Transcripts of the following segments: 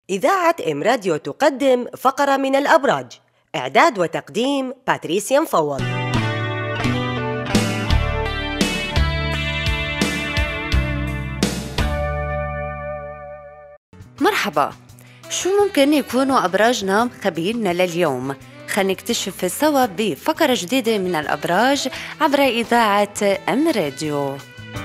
إذاعة إم راديو تقدم فقرة من الأبراج. إعداد وتقديم باتريسيا مفوض. مرحبا، شو ممكن يكونوا أبراجنا مخبيلنا لليوم؟ خلينا نكتشف سوا بفقرة جديدة من الأبراج عبر إذاعة أم راديو.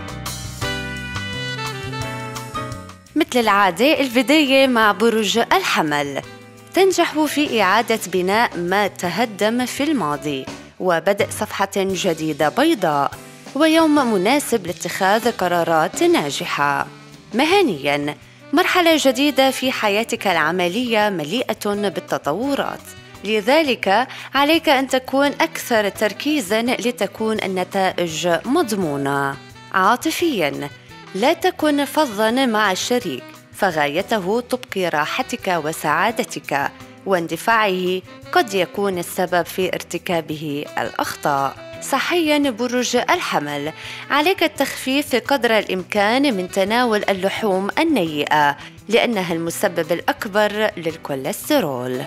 مثل العادة البداية مع برج الحمل. تنجح في إعادة بناء ما تهدم في الماضي وبدء صفحة جديدة بيضاء، ويوم مناسب لاتخاذ قرارات ناجحة. مهنياً، مرحلة جديدة في حياتك العملية مليئة بالتطورات، لذلك عليك أن تكون أكثر تركيزاً لتكون النتائج مضمونة. عاطفياً، لا تكن فظاً مع الشريك، فغايته تبقي راحتك وسعادتك، واندفاعه قد يكون السبب في ارتكابه الأخطاء. صحياً برج الحمل، عليك التخفيف قدر الإمكان من تناول اللحوم النيئة لأنها المسبب الأكبر للكوليسترول.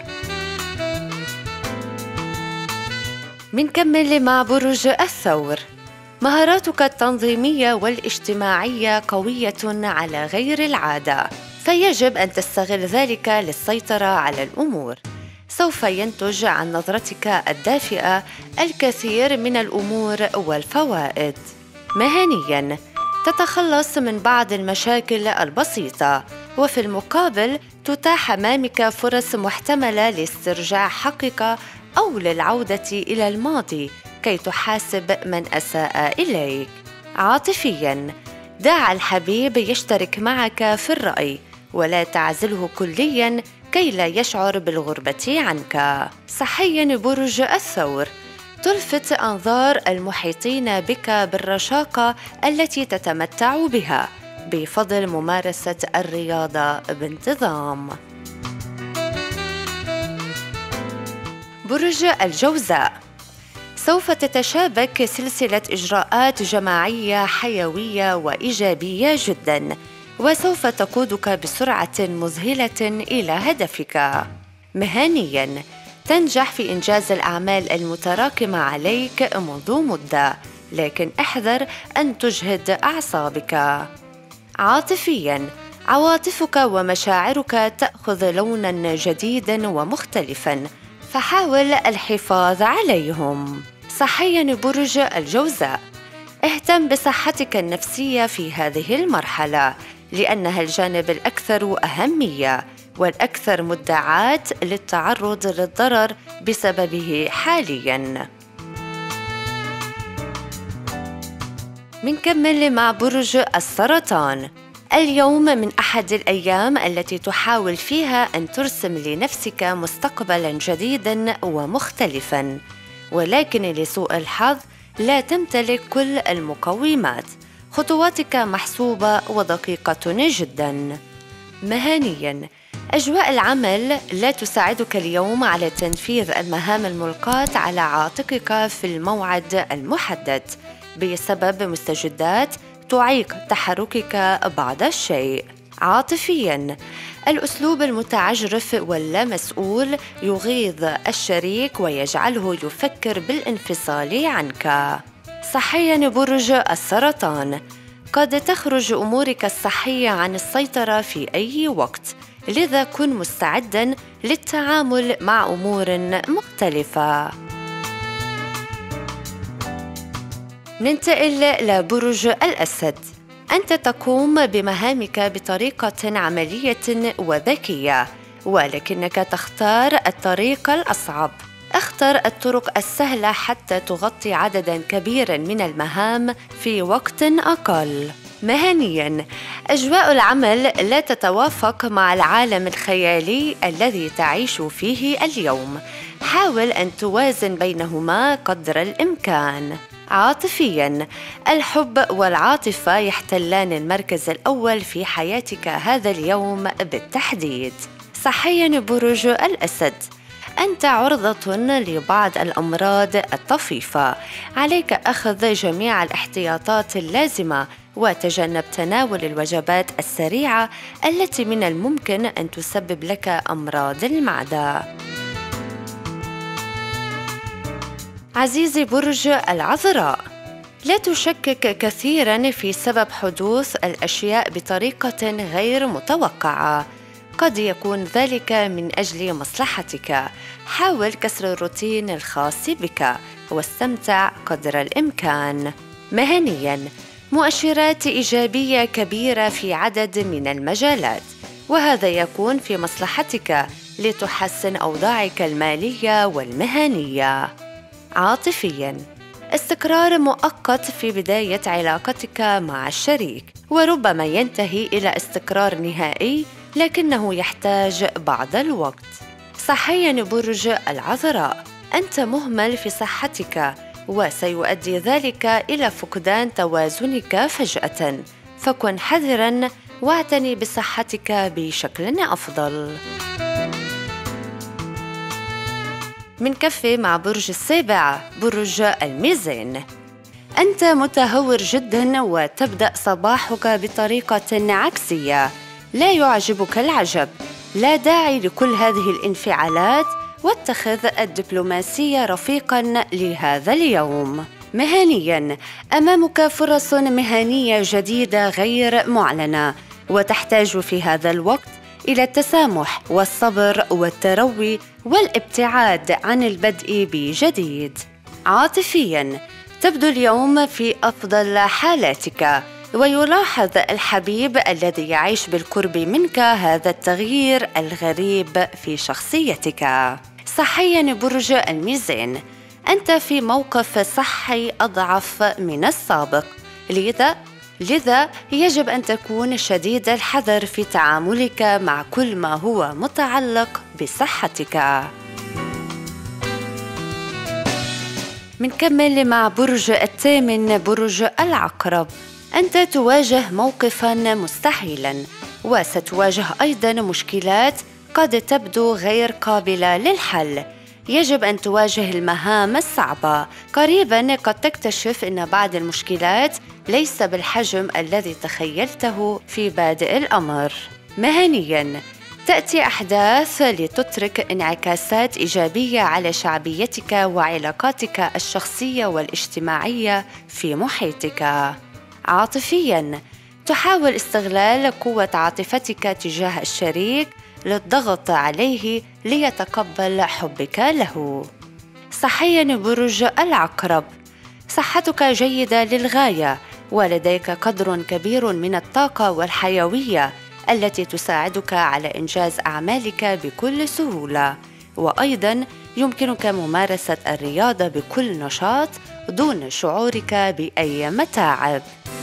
منكمل مع برج الثور. مهاراتك التنظيمية والاجتماعية قوية على غير العادة، فيجب أن تستغل ذلك للسيطرة على الأمور. سوف ينتج عن نظرتك الدافئة الكثير من الأمور والفوائد. مهنياً، تتخلص من بعض المشاكل البسيطة، وفي المقابل تتاح أمامك فرص محتملة لاسترجاع حقك أو للعودة إلى الماضي كي تحاسب من أساء إليك. عاطفياً، دع الحبيب يشترك معك في الرأي ولا تعزله كلياً كي لا يشعر بالغربة عنك. صحياً برج الثور، تلفت أنظار المحيطين بك بالرشاقة التي تتمتع بها بفضل ممارسة الرياضة بانتظام. برج الجوزاء، سوف تتشابك سلسلة إجراءات جماعية حيوية وإيجابية جداً، وسوف تقودك بسرعة مذهلة إلى هدفك. مهنياً، تنجح في إنجاز الأعمال المتراكمة عليك منذ مدة، لكن احذر أن تجهد أعصابك. عاطفياً، عواطفك ومشاعرك تأخذ لوناً جديداً ومختلفاً، فحاول الحفاظ عليهم. صحياً برج الجوزاء، اهتم بصحتك النفسية في هذه المرحلة لأنها الجانب الأكثر أهمية والأكثر مدعاة للتعرض للضرر بسببه حالياً. منكمل مع برج السرطان. اليوم من أحد الأيام التي تحاول فيها أن ترسم لنفسك مستقبلاً جديداً ومختلفاً، ولكن لسوء الحظ لا تمتلك كل المقومات. خطواتك محسوبة ودقيقة جداً. مهنياً، أجواء العمل لا تساعدك اليوم على تنفيذ المهام الملقاة على عاتقك في الموعد المحدد بسبب مستجدات تعيق تحركك بعض الشيء. عاطفياً، الأسلوب المتعجرف واللامسؤول يغيظ الشريك ويجعله يفكر بالانفصال عنك. صحياً برج السرطان، قد تخرج أمورك الصحية عن السيطرة في أي وقت، لذا كن مستعداً للتعامل مع أمور مختلفة. ننتقل لبرج الأسد. أنت تقوم بمهامك بطريقة عملية وذكية، ولكنك تختار الطريق الأصعب. اختر الطرق السهلة حتى تغطي عدداً كبيراً من المهام في وقت أقل. مهنياً، أجواء العمل لا تتوافق مع العالم الخيالي الذي تعيش فيه اليوم. حاول أن توازن بينهما قدر الإمكان. عاطفياً، الحب والعاطفة يحتلان المركز الأول في حياتك هذا اليوم بالتحديد. صحياً برج الأسد، أنت عرضة لبعض الأمراض الطفيفة، عليك أخذ جميع الاحتياطات اللازمة وتجنب تناول الوجبات السريعة التي من الممكن أن تسبب لك أمراض المعدة. عزيزي برج العذراء، لا تشكك كثيراً في سبب حدوث الأشياء بطريقة غير متوقعة، قد يكون ذلك من أجل مصلحتك. حاول كسر الروتين الخاص بك واستمتع قدر الإمكان. مهنياً، مؤشرات إيجابية كبيرة في عدد من المجالات، وهذا يكون في مصلحتك لتحسن أوضاعك المالية والمهنية. عاطفياً، استقرار مؤقت في بداية علاقتك مع الشريك، وربما ينتهي إلى استقرار نهائي، لكنه يحتاج بعض الوقت. صحياً برج العذراء، أنت مهمل في صحتك، وسيؤدي ذلك إلى فقدان توازنك فجأة، فكن حذراً واعتني بصحتك بشكل أفضل. من كفي مع برج السابع، برج الميزان. أنت متهور جداً وتبدأ صباحك بطريقة عكسية، لا يعجبك العجب. لا داعي لكل هذه الانفعالات، واتخذ الدبلوماسية رفيقاً لهذا اليوم. مهنياً، أمامك فرص مهنية جديدة غير معلنة، وتحتاج في هذا الوقت إلى التسامح والصبر والتروي والابتعاد عن البدء بجديد. عاطفياً، تبدو اليوم في أفضل حالاتك، ويلاحظ الحبيب الذي يعيش بالقرب منك هذا التغيير الغريب في شخصيتك. صحياً برج الميزان، أنت في موقف صحي أضعف من السابق، لذا يجب أن تكون شديد الحذر في تعاملك مع كل ما هو متعلق بصحتك. منكمل مع برج الثامن، برج العقرب. أنت تواجه موقفاً مستحيلاً، وستواجه أيضاً مشكلات قد تبدو غير قابلة للحل. يجب أن تواجه المهام الصعبة. قريباً قد تكتشف أن بعض المشكلات ليس بالحجم الذي تخيلته في بادئ الأمر. مهنياً، تأتي أحداث لتترك انعكاسات إيجابية على شعبيتك وعلاقاتك الشخصية والاجتماعية في محيطك. عاطفياً، تحاول استغلال قوة عاطفتك تجاه الشريك للضغط عليه ليتقبل حبك له. صحياً برج العقرب، صحتك جيدة للغاية، ولديك قدر كبير من الطاقة والحيوية التي تساعدك على إنجاز أعمالك بكل سهولة، وأيضاً يمكنك ممارسة الرياضة بكل نشاط دون شعورك بأي متاعب.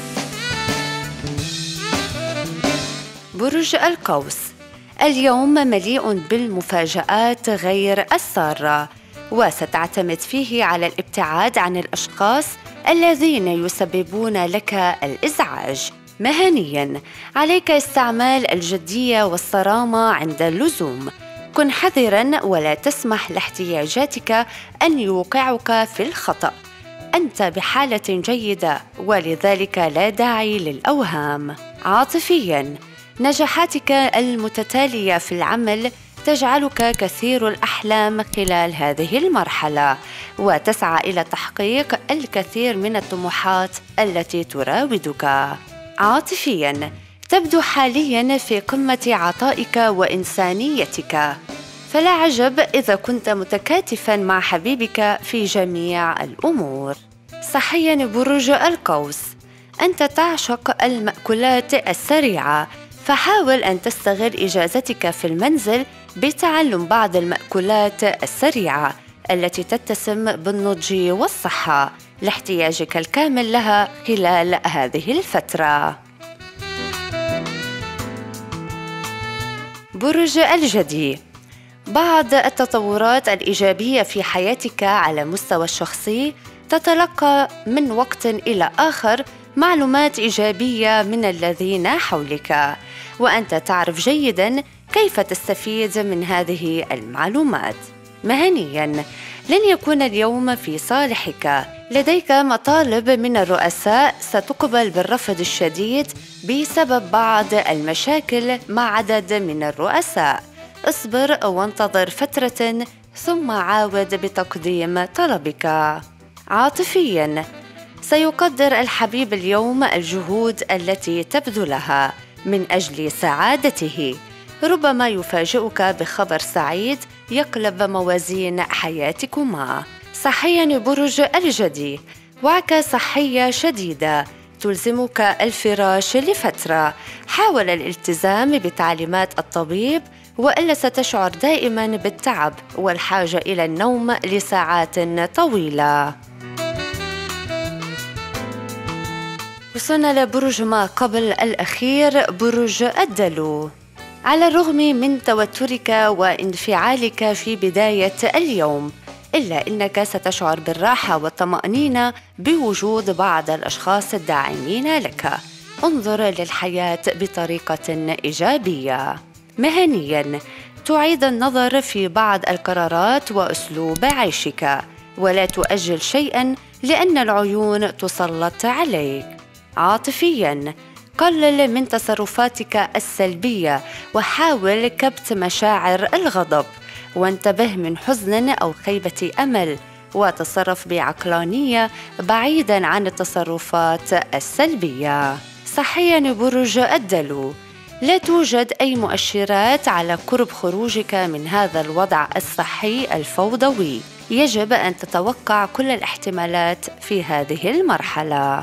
برج القوس، اليوم مليء بالمفاجآت غير السارة، وستعتمد فيه على الابتعاد عن الأشخاص الذين يسببون لك الإزعاج. مهنياً، عليك استعمال الجدية والصرامة عند اللزوم. كن حذراً ولا تسمح لاحتياجاتك أن يوقعك في الخطأ. أنت بحالة جيدة، ولذلك لا داعي للأوهام. عاطفياً، نجاحاتك المتتالية في العمل تجعلك كثير الأحلام خلال هذه المرحلة، وتسعى إلى تحقيق الكثير من الطموحات التي تراودك. عاطفياً، تبدو حالياً في قمة عطائك وإنسانيتك، فلا عجب إذا كنت متكاتفاً مع حبيبك في جميع الأمور. صحياً برج القوس، أنت تعشق المأكولات السريعة، فحاول أن تستغل إجازتك في المنزل بتعلم بعض المأكولات السريعة التي تتسم بالنضج والصحة لاحتياجك الكامل لها خلال هذه الفترة. برج الجدي، بعض التطورات الإيجابية في حياتك على مستوى الشخصي تتلقى من وقت إلى آخر معلومات إيجابية من الذين حولك، وأنت تعرف جيداً كيف تستفيد من هذه المعلومات. مهنياً، لن يكون اليوم في صالحك. لديك مطالب من الرؤساء ستقبل بالرفض الشديد بسبب بعض المشاكل مع عدد من الرؤساء. اصبر وانتظر فترة ثم عاود بتقديم طلبك. عاطفياً، سيقدر الحبيب اليوم الجهود التي تبذلها من أجل سعادته. ربما يفاجئك بخبر سعيد يقلب موازين حياتكما. صحياً برج الجدي، وعكة صحية شديدة تلزمك الفراش لفترة. حاول الالتزام بتعليمات الطبيب وإلا ستشعر دائماً بالتعب والحاجة إلى النوم لساعات طويلة. وصلنا لبرج ما قبل الأخير، برج الدلو. على الرغم من توترك وانفعالك في بداية اليوم، إلا أنك ستشعر بالراحة والطمأنينة بوجود بعض الأشخاص الداعمين لك. انظر للحياة بطريقة إيجابية. مهنياً، تعيد النظر في بعض القرارات وأسلوب عيشك، ولا تؤجل شيئاً لأن العيون تسلط عليك. عاطفياً، قلل من تصرفاتك السلبية وحاول كبت مشاعر الغضب، وانتبه من حزن أو خيبة أمل، وتصرف بعقلانية بعيداً عن التصرفات السلبية. صحياً برج الدلو، لا توجد أي مؤشرات على قرب خروجك من هذا الوضع الصحي الفوضوي. يجب أن تتوقع كل الاحتمالات في هذه المرحلة.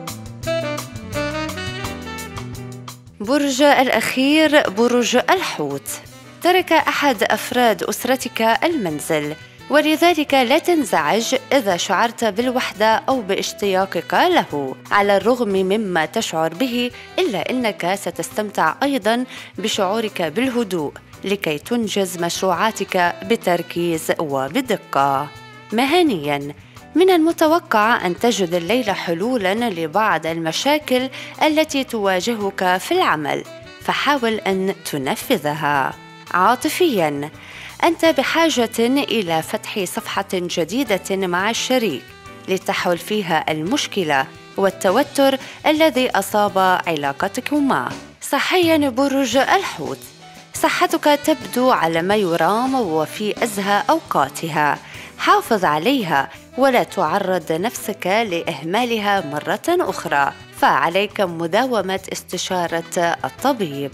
برج الأخير، برج الحوت. ترك أحد أفراد أسرتك المنزل، ولذلك لا تنزعج إذا شعرت بالوحدة أو باشتياقك له. على الرغم مما تشعر به، إلا أنك ستستمتع أيضاً بشعورك بالهدوء لكي تنجز مشروعاتك بتركيز وبدقة. مهنياً، من المتوقع أن تجد الليلة حلولاً لبعض المشاكل التي تواجهك في العمل، فحاول أن تنفذها. عاطفياً، أنت بحاجة إلى فتح صفحة جديدة مع الشريك لتحل فيها المشكلة والتوتر الذي أصاب علاقتكما. صحياً برج الحوت، صحتك تبدو على ما يرام وفي أزهى أوقاتها. حافظ عليها ولا تعرض نفسك لإهمالها مرة أخرى، فعليك مداومة استشارة الطبيب.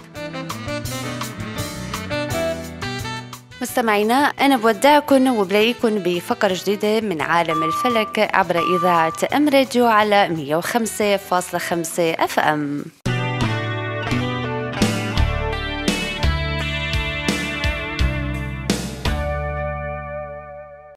مستمعينا، أنا بودعكم وبلاقيكم بفقرة جديدة من عالم الفلك عبر إذاعة أم راديو على 105.5 FM.